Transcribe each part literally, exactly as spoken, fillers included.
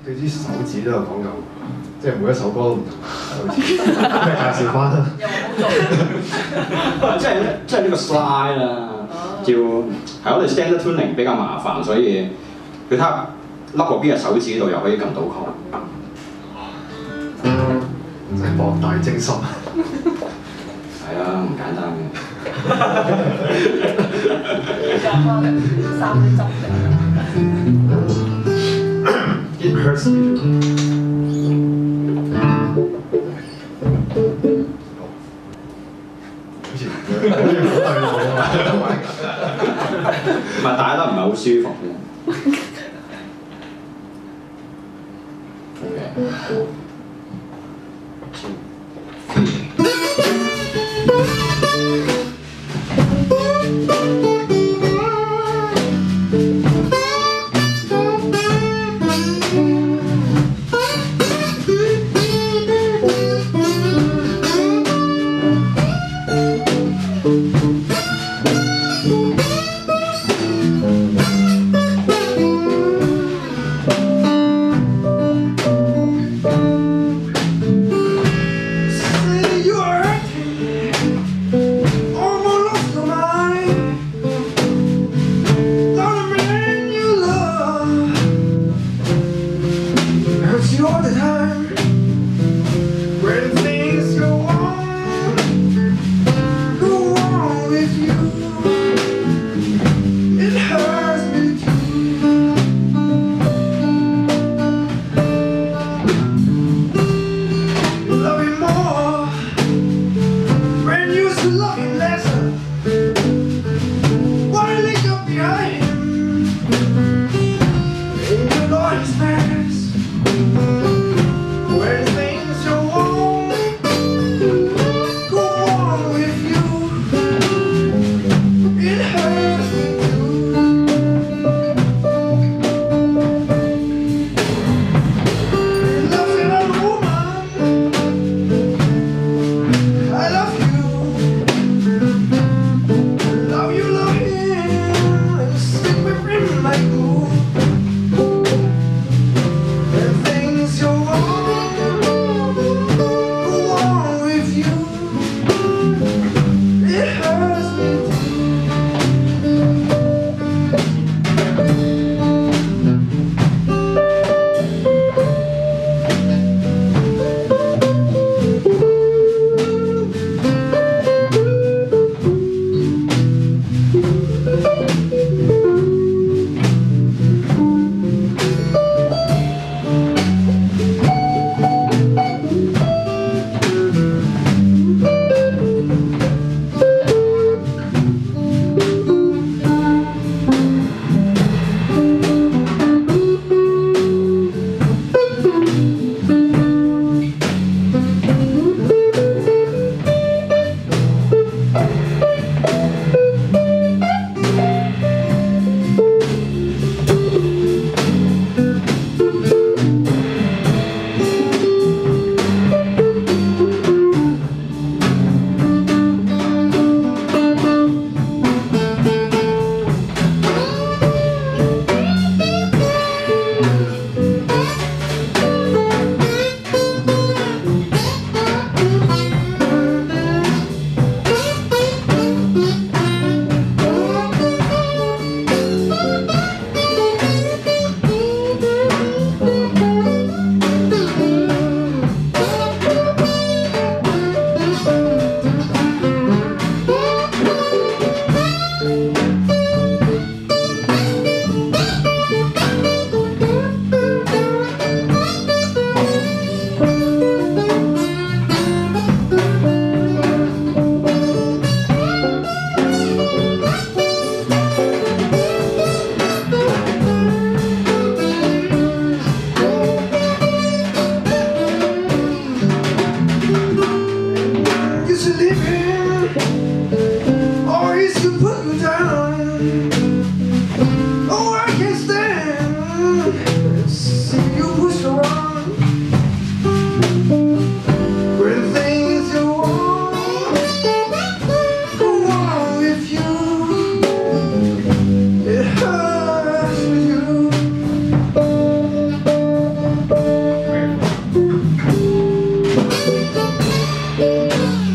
你啲手指都有講究，即係每一首歌都唔同手指。咩介紹翻啦？ 有冇做？ 即係即係呢個 slide 啦，叫係我哋 standard tuning 比較麻煩，所以佢睇下笠落邊嘅手指度又可以撳到佢。 唔使博大精深。 係啊，唔簡單嘅。 講翻三分鐘。 It hurts me. 好似好似好對路啊！ 唔係打得唔係好舒服嘅。OK。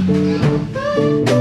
嘅。